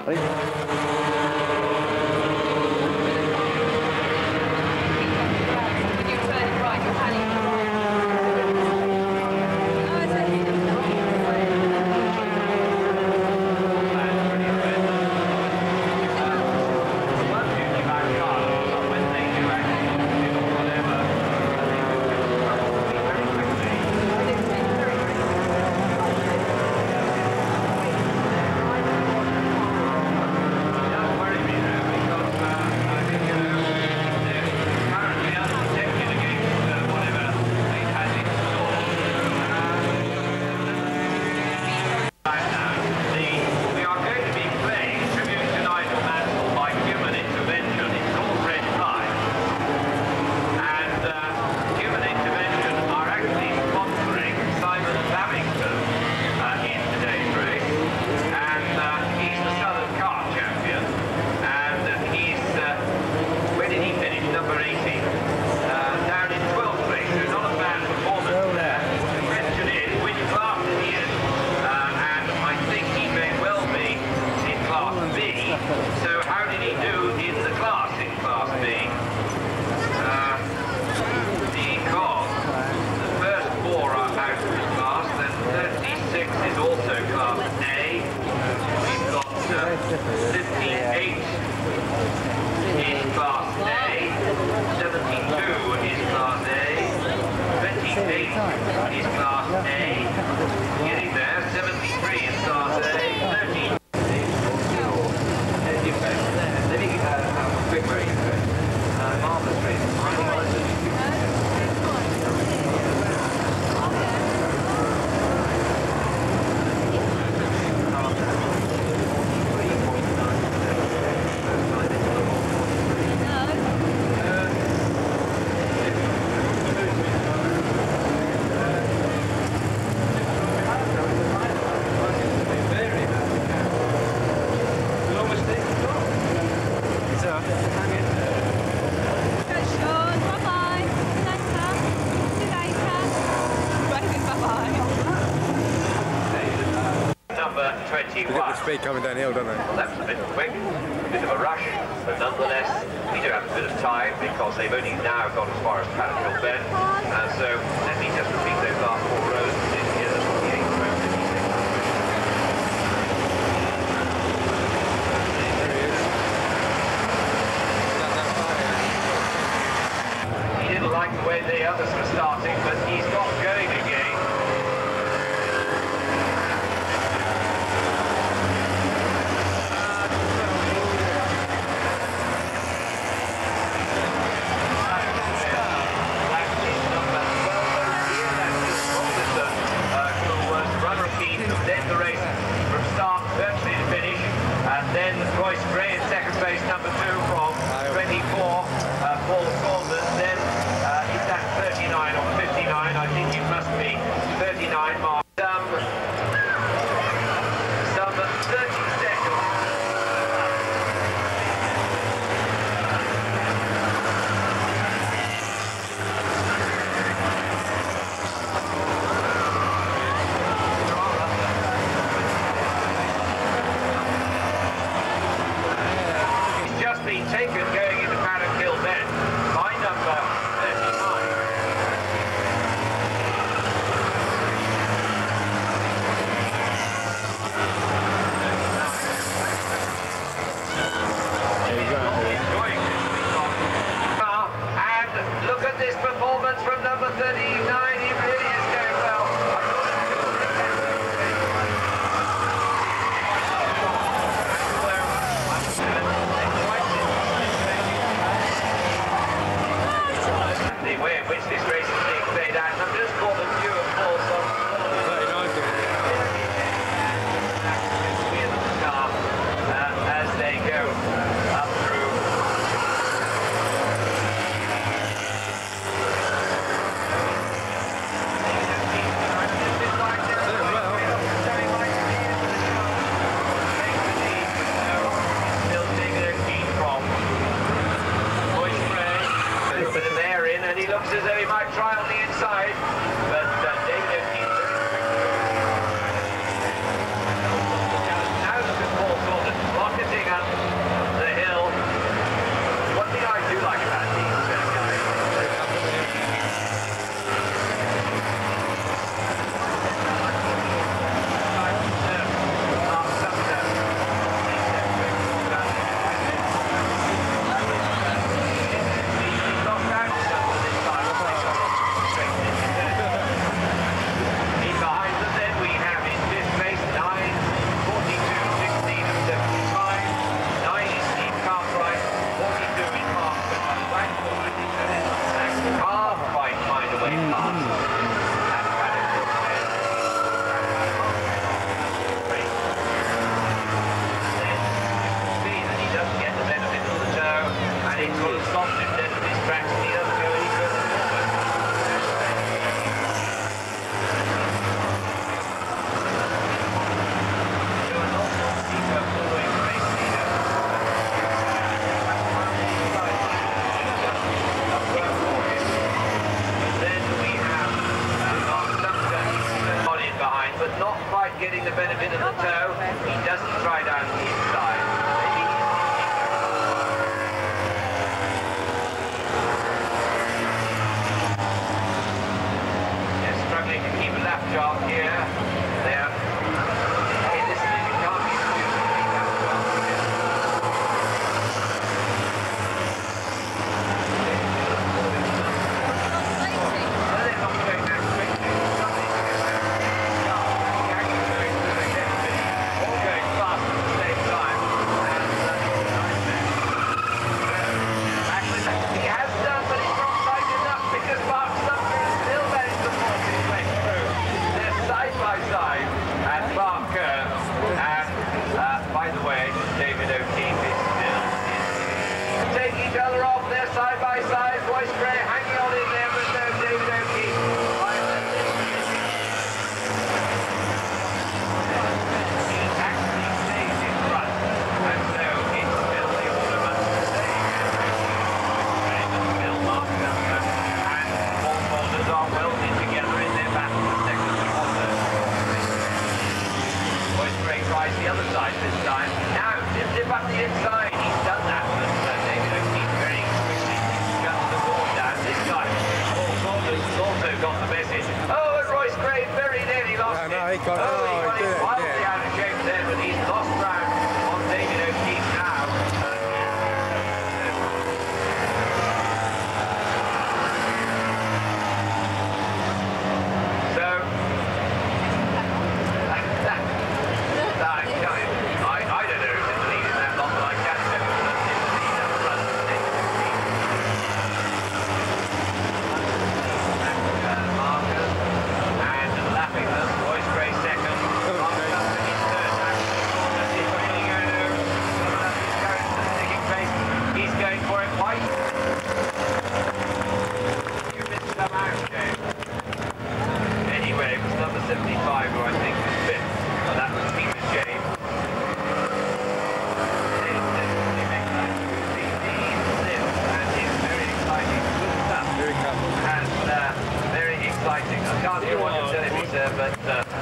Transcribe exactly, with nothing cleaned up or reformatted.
fifty-eight is Class A, seventy-two is Class A, twenty-eight is Class A, getting there, seventy-three is Class A, thirty. Let me have a quick race, uh, marvellous race. They get the speed coming downhill, don't they? Well, that was a bit quick, a bit of a rush, but nonetheless, we do have a bit of time because they've only now gone as far as Paddock Bend. And so, let me just repeat those last four rows. This is the eighth row, fifty-six. He didn't like the way the others were starting, but he's got going again. Number two from twenty-four, uh, Paul Saunders, then uh, is that thirty-nine or fifty-nine? I think it must be thirty-nine mark. Um, some thirty seconds. Been taken going into Paddock Hill then by number thirty-nine. Enjoying this. And look at this performance from number thirty-nine. He really is going well. The way in which this race is being played out, and I'm just called a few of Paul as they go up through. Still taking their feet from Boyce Gray. A little bit of air in, and he looks as though he might try on the inside, but uh, David O'Keefe very quickly. Now look at Paul Saunders. up the inside. He's done that, but uh, David O'Keefe very quickly shuts the ball down this time. Paul Gordon's also got the message. Oh, and Royce Gray very nearly lost No, it. no, he got- oh, he oh, got he it did it, wildly yeah. out of shape there, but he's lost ground on David O'Keefe now. So, I, I don't know who's in the lead in that lot, but I can tell you who's in the lead up front. And Marcus and lapping them, Royce Gray second. Marcus up to his third lap. He's really going to he's going to the sticking place. He's going for it. White. You missed some out, James. Anyway, it was number seventy-five who I think was fifth. Well, that was Peter James. Here he comes. And uh, very exciting. I can't hear what you're telling me, sir, but uh,